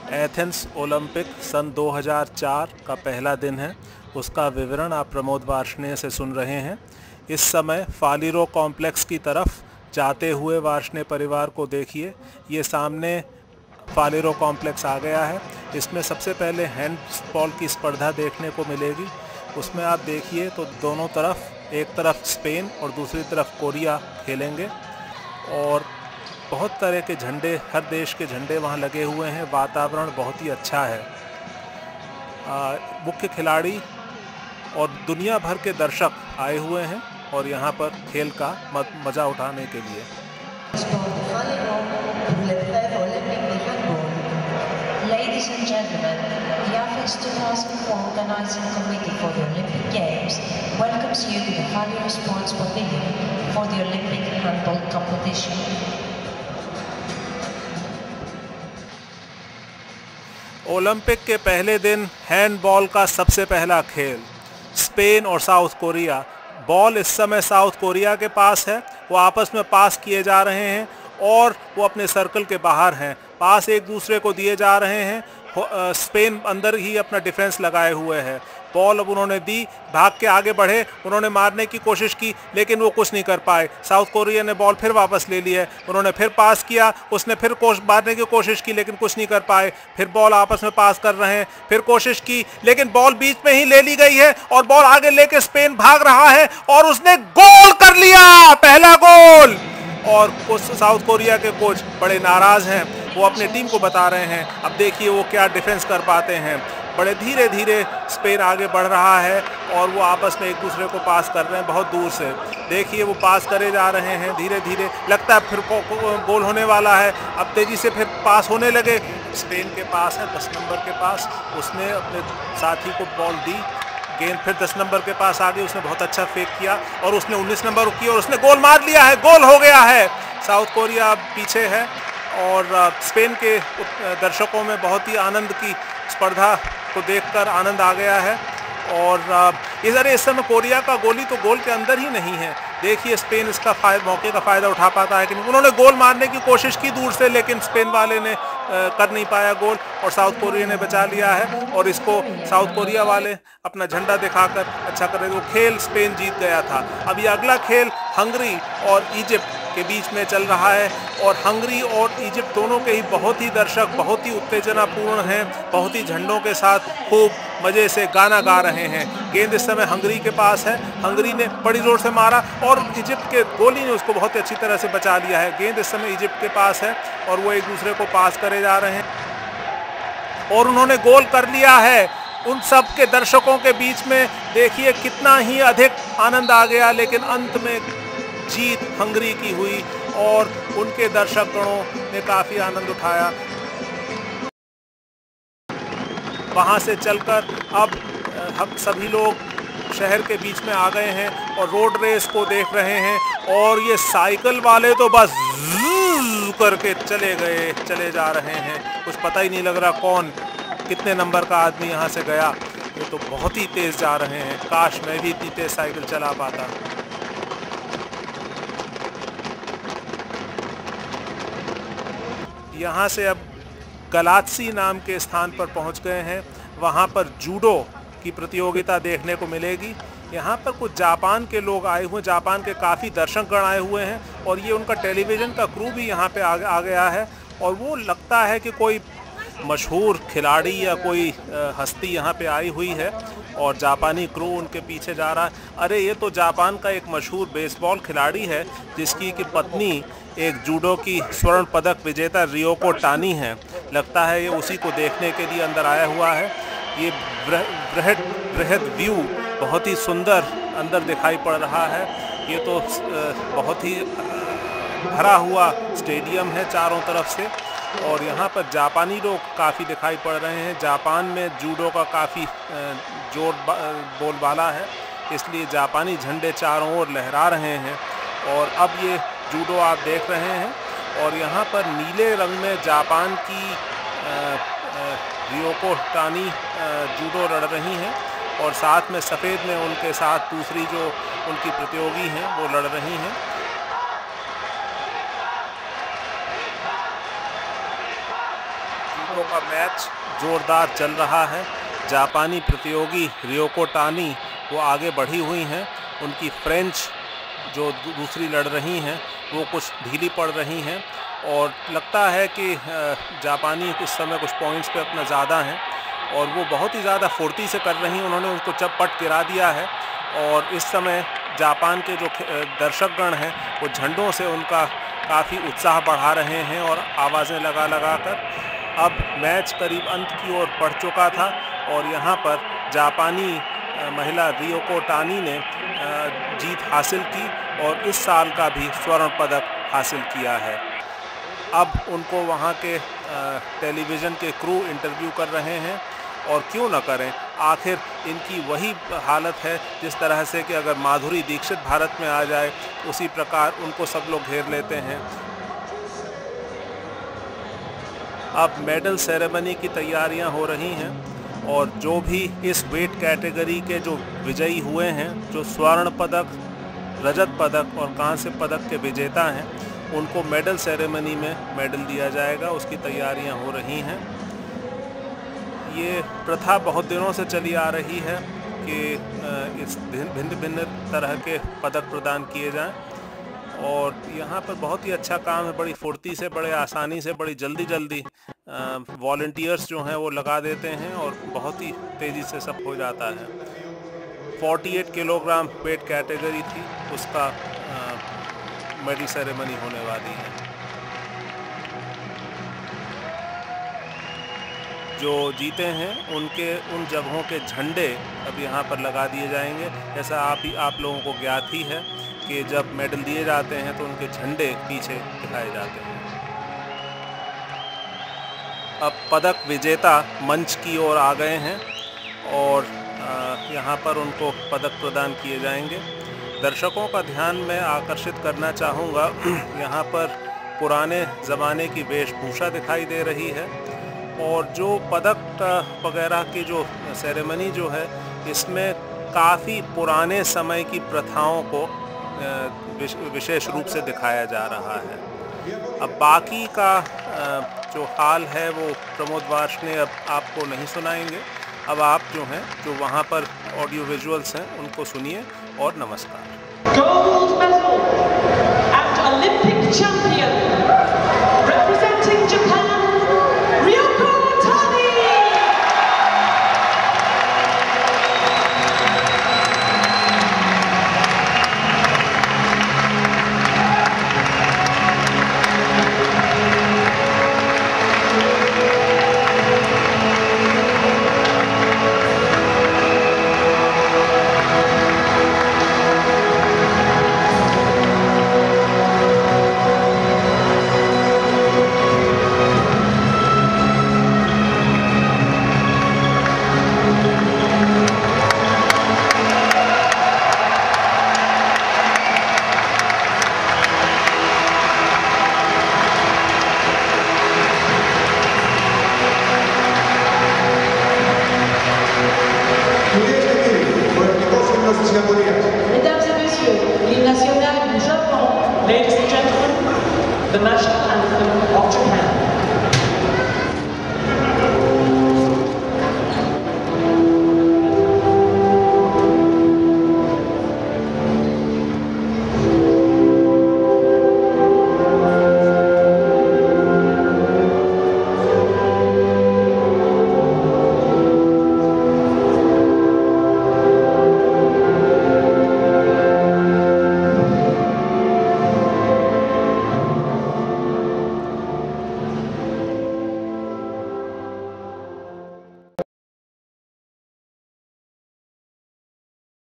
Athens Olympic सन 2004 का पहला दिन है। उसका विवरण आप प्रमोद वार्ष्णेय से सुन रहे हैं। इस समय फालिरो कॉम्प्लेक्स की तरफ जाते हुए वार्ष्णेय परिवार को देखिए। ये सामने फालिरो कॉम्प्लेक्स आ गया है। इसमें सबसे पहले हैंडबॉल की स्पर्धा देखने को मिलेगी। उसमें आप देखिए तो दोनों तरफ, एक तरफ स्पेन और दूसरी तरफ कोरिया खेलेंगे और बहुत तरह के झंडे, हर देश के झंडे वहाँ लगे हुए हैं। वातावरण बहुत ही अच्छा है। मुख्य खिलाड़ी और दुनिया भर के दर्शक आए हुए हैं और यहाँ पर खेल का मज़ा उठाने के लिए। Ladies and gentlemen, the Athens 2004 Organizing Committee for the Olympic Games welcomes you to the Falir Sports Pavilion for the Olympic Handball competition. Olympic के पहले दिन हैंडबॉल का सबसे पहला खेल, स्पेन और साउथ कोरिया। बॉल इस समय साउथ कोरिया के पास है। वो आपस में पास किए जा रहे हैं और वो अपने सर्कल के बाहर हैं। पास एक दूसरे को दिए जा रहे हैं। स्पेन अंदर ही अपना डिफेंस लगाए हुए है। बॉल अब उन्होंने दी, भाग के आगे बढ़े, उन्होंने मारने की कोशिश की लेकिन वो कुछ नहीं कर पाए। साउथ कोरिया ने बॉल फिर वापस ले ली है। उन्होंने फिर पास किया, उसने फिर मारने की कोशिश की लेकिन कुछ नहीं कर पाए। फिर बॉल आपस में पास कर रहे हैं, फिर कोशिश की लेकिन बॉल बीच में ही ले ली गई है और बॉल आगे लेके स्पेन भाग रहा है और उसने गोल कर लिया, पहला गोल। और साउथ कोरिया के कोच बड़े नाराज हैं। वो अपने टीम को बता रहे हैं, अब देखिए वो क्या डिफेंस कर पाते हैं। बड़े धीरे धीरे स्पेन आगे बढ़ रहा है और वो आपस में एक दूसरे को पास कर रहे हैं बहुत दूर से। देखिए वो पास करे जा रहे हैं धीरे धीरे। लगता है फिर गोल होने वाला है। अब तेजी से फिर पास होने लगे। स्पेन के पास है 10 नंबर के पास। उसने अपने साथी को बॉल दी, गेंद फिर 10 नंबर के पास आ गई। उसने बहुत अच्छा फेक किया और उसने 19 नंबर किया और उसने गोल मार लिया है। गोल हो गया है। साउथ कोरिया पीछे है और स्पेन के दर्शकों में बहुत ही आनंद की स्पर्धा को देखकर आनंद आ गया है। और इस समय कोरिया का गोली तो गोल के अंदर ही नहीं है। देखिए स्पेन इसका मौके का फ़ायदा उठा पाता है कि नहीं। उन्होंने गोल मारने की कोशिश की दूर से लेकिन स्पेन वाले ने कर नहीं पाया गोल और साउथ कोरिया ने बचा लिया है। और इसको साउथ कोरिया वाले अपना झंडा दिखाकर अच्छा कर रहे थे। वो खेल स्पेन जीत गया था। अब ये अगला खेल हंगरी और इजिप्ट के बीच में चल रहा है और हंगरी और इजिप्ट दोनों के ही बहुत ही दर्शक बहुत ही उत्तेजनापूर्ण हैं। बहुत ही झंडों के साथ खूब मज़े से गाना गा रहे हैं। गेंद इस समय हंगरी के पास है। हंगरी ने बड़ी जोर से मारा और इजिप्ट के गोली ने उसको बहुत अच्छी तरह से बचा लिया है। गेंद इस समय इजिप्ट के पास है और वो एक दूसरे को पास करे जा रहे हैं और उन्होंने गोल कर लिया है। उन सब के दर्शकों के बीच में देखिए कितना ही अधिक आनंद आ गया। लेकिन अंत में जीत हंगरी की हुई और उनके दर्शकगणों ने काफ़ी आनंद उठाया। वहाँ से चलकर अब हम सभी लोग शहर के बीच में आ गए हैं और रोड रेस को देख रहे हैं। और ये साइकिल वाले तो बस करके चले जा रहे हैं। कुछ पता ही नहीं लग रहा कौन कितने नंबर का आदमी यहाँ से गया। ये तो बहुत ही तेज़ जा रहे हैं। काश मैं भी इतनी तेज़ साइकिल चला पाता। यहाँ से अब गलात्सी नाम के स्थान पर पहुँच गए हैं। वहाँ पर जूडो की प्रतियोगिता देखने को मिलेगी। यहाँ पर कुछ जापान के लोग आए हुए, जापान के काफ़ी दर्शकगण आए हुए हैं और ये उनका टेलीविज़न का क्रू भी यहाँ पे आ गया है। और वो लगता है कि कोई मशहूर खिलाड़ी या कोई हस्ती यहाँ पे आई हुई है और जापानी क्रू उनके पीछे जा रहा है। अरे ये तो जापान का एक मशहूर बेसबॉल खिलाड़ी है जिसकी कि पत्नी एक जूडो की स्वर्ण पदक विजेता रियोको टानी है। लगता है ये उसी को देखने के लिए अंदर आया हुआ है। ये बृहद व्यू बहुत ही सुंदर अंदर दिखाई पड़ रहा है। ये तो बहुत ही भरा हुआ स्टेडियम है चारों तरफ से और यहाँ पर जापानी लोग काफ़ी दिखाई पड़ रहे हैं। जापान में जूडो का काफ़ी जोर बोलबाला है, इसलिए जापानी झंडे चारों ओर लहरा रहे हैं। और अब ये जूडो आप देख रहे हैं और यहाँ पर नीले रंग में जापान की रियोको टानी जूडो लड़ रही हैं और साथ में सफ़ेद में उनके साथ दूसरी जो उनकी प्रतियोगी हैं वो लड़ रही हैं। लड़कों का मैच जोरदार चल रहा है। जापानी प्रतियोगी रियोको टानी वो आगे बढ़ी हुई हैं। उनकी फ्रेंच जो दूसरी लड़ रही हैं वो कुछ ढीली पड़ रही हैं और लगता है कि जापानी इस समय कुछ पॉइंट्स पे अपना ज़्यादा हैं और वो बहुत ही ज़्यादा फुर्ती से कर रही हैं। उन्होंने उनको चपपट गिरा दिया है और इस समय जापान के जो दर्शकगण हैं वो झंडों से उनका काफ़ी उत्साह बढ़ा रहे हैं और आवाज़ें लगा कर। अब मैच करीब अंत की ओर बढ़ चुका था और यहाँ पर जापानी महिला रियोको टानी ने जीत हासिल की और इस साल का भी स्वर्ण पदक हासिल किया है। अब उनको वहाँ के टेलीविज़न के क्रू इंटरव्यू कर रहे हैं और क्यों न करें, आखिर इनकी वही हालत है जिस तरह से कि अगर माधुरी दीक्षित भारत में आ जाए उसी प्रकार उनको सब लोग घेर लेते हैं। अब मेडल सेरेमनी की तैयारियां हो रही हैं और जो भी इस वेट कैटेगरी के जो विजयी हुए हैं, जो स्वर्ण पदक, रजत पदक और कांस्य पदक के विजेता हैं, उनको मेडल सेरेमनी में मेडल दिया जाएगा। उसकी तैयारियां हो रही हैं। ये प्रथा बहुत दिनों से चली आ रही है कि इस भिन्न तरह के पदक प्रदान किए जाएं और यहाँ पर बहुत ही अच्छा काम है। बड़ी फुर्ती से, बड़े आसानी से, बड़ी जल्दी वॉलंटियर्स जो हैं वो लगा देते हैं और बहुत ही तेज़ी से सब हो जाता है। 48 किलोग्राम वेट कैटेगरी थी, उसका मेडल सेरेमनी होने वाली है। जो जीते हैं उनके उन जगहों के झंडे अब यहाँ पर लगा दिए जाएंगे। जैसा आप लोगों को ज्ञात ही है कि जब मेडल दिए जाते हैं तो उनके झंडे पीछे दिखाए जाते हैं। अब पदक विजेता मंच की ओर आ गए हैं और यहाँ पर उनको पदक प्रदान किए जाएंगे। दर्शकों का ध्यान मैं आकर्षित करना चाहूँगा, यहाँ पर पुराने ज़माने की वेशभूषा दिखाई दे रही है और जो पदक वगैरह की जो सेरेमनी जो है इसमें काफ़ी पुराने समय की प्रथाओं को विशेष रूप से दिखाया जा रहा है। अब बाकी का जो हाल है वो प्रमोद वार्ष्णेय अब आपको नहीं सुनाएंगे। अब आप जो हैं, जो वहाँ पर ऑडियो विजुअल्स हैं, उनको सुनिए और नमस्कार। Gold medal and Olympic champion